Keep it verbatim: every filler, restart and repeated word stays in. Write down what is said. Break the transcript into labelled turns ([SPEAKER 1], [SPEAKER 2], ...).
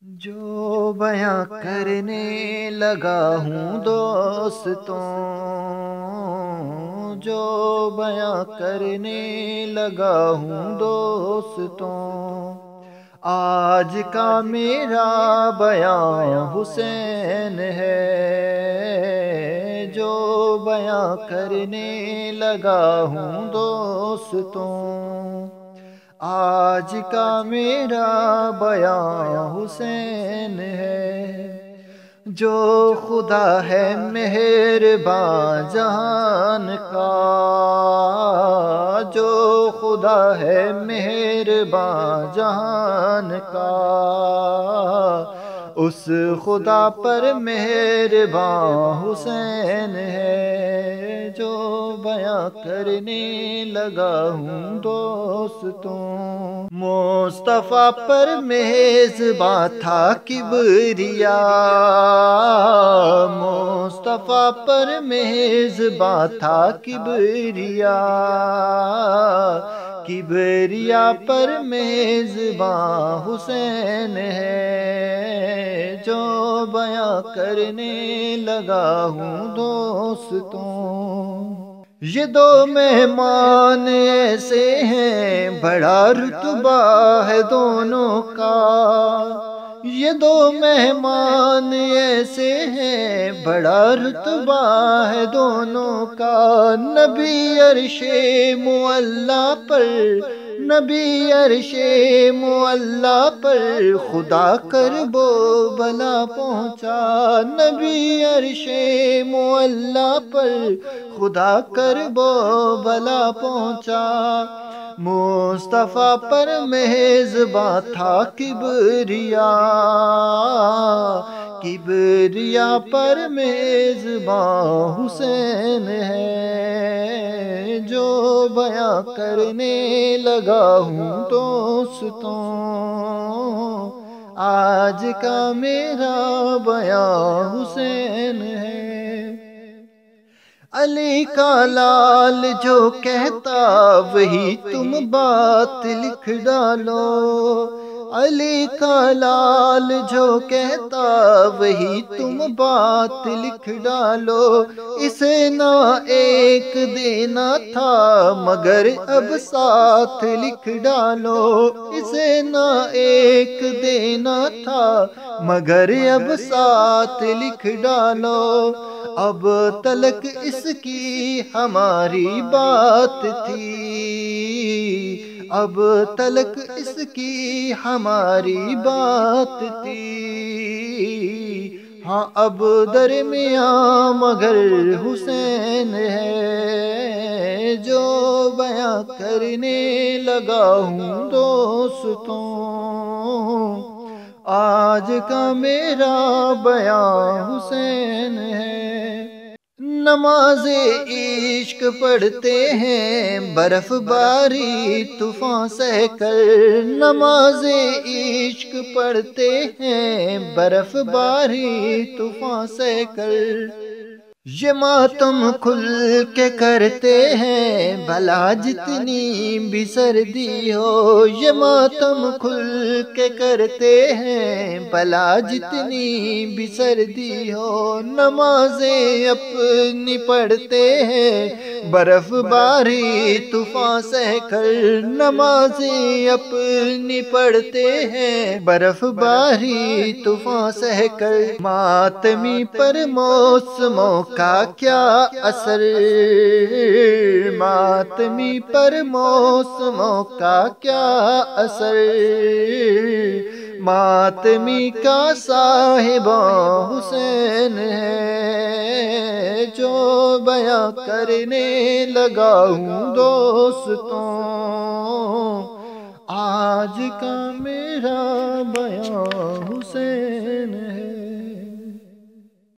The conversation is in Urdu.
[SPEAKER 1] جو بیاں کرنے لگا ہوں دوستوں، جو بیاں کرنے لگا ہوں دوستوں، آج کا میرا بیاں حسین ہے۔ جو بیاں کرنے لگا ہوں دوستوں، آج کا میرا بیاں حسین ہے۔ جو خدا ہے مہرباں جہان کا، جو خدا ہے مہرباں جہان کا، اس خدا پر مہرباں حسین ہے۔ جو بیاں کرنے لگا ہوں دوستوں، مصطفیٰ پر میزباں تھا کبریا، مصطفیٰ پر میزباں تھا کبریا، کبریا پر میزباں حسین ہے۔ جو بیاں کرنے لگا ہوں دوستوں، یہ دو مہمان ایسے ہیں بڑا رتبہ ہے دونوں کا، یہ دو مہمان ایسے ہیں بڑا رتبہ ہے دونوں کا۔ نبی عرش معلیٰ پر، نبی عرش معلیٰ پر خدا کرب و بلا پہنچا، نبی عرش معلیٰ پر خدا کرب و بلا پہنچا۔ مصطفیٰ پر میزباں تھا کبریا، کبریا پر میزباں حسین ہے۔ جو بیاں کرنے لگا ہوں دوستوں، آج کا میرا بیاں حسین ہے۔ علی کا لال جو کہتا وہی تم بات لکھ ڈالو، علی کا لال جو کہتا وہی تم بات لکھ ڈالو۔ اسے نہ ایک دینا تھا مگر اب ساتھ لکھ ڈالو، اسے نہ ایک دینا تھا مگر اب ساتھ لکھ ڈالو۔ اب تلک اس کی ہماری بات تھی، اب تلک اس کی ہماری بات تھی، ہاں اب درمیاں مگر حسین ہے۔ جو بیاں کرنے لگا ہوں دوستوں، آج کا میرا بیاں حسین ہے۔ نماز عشق پڑھتے ہیں برف باری طوفان سہ کر، نماز عشق پڑھتے ہیں برف باری طوفان سہ کر۔ یہ ماتم کھل کے کرتے ہیں بھلا جتنی بھی سردی ہو، یہ ماتم کھل کے کرتے ہیں بھلا جتنی بھی سردی ہو۔ نمازیں اپنی پڑھتے ہیں برف باری طوفان سہ کر، نمازیں اپنی پڑھتے ہیں برف باری طوفان سہ کر۔ ماتمی پر موسموں کا کیا اثر، ماتمی پر موسموں کا کیا اثر، ماتمی کا صاحباں حسین ہے۔ جو بیاں کرنے لگا ہوں دوستوں، آج کا میرا بیاں حسین